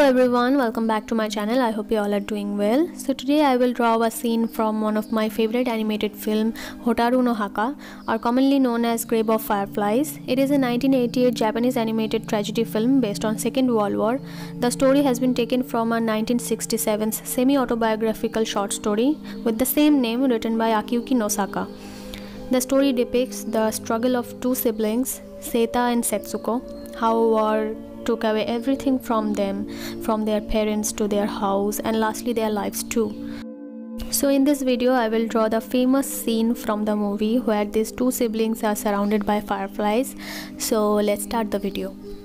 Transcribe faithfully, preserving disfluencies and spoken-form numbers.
everyone, welcome back to my channel. I hope you all are doing well. So today I will draw a scene from one of my favorite animated film, Hotaru no Haka, or commonly known as Grave of Fireflies. It is a nineteen eighty-eight Japanese animated tragedy film based on Second World War. The story has been taken from a nineteen sixty-seven semi-autobiographical short story with the same name written by Akiyuki Nosaka. The story depicts the struggle of two siblings, Seita and Setsuko, how war took away everything from them, from their parents to their house and lastly their lives too. So in this video I will draw the famous scene from the movie where these two siblings are surrounded by fireflies. So let's start the video.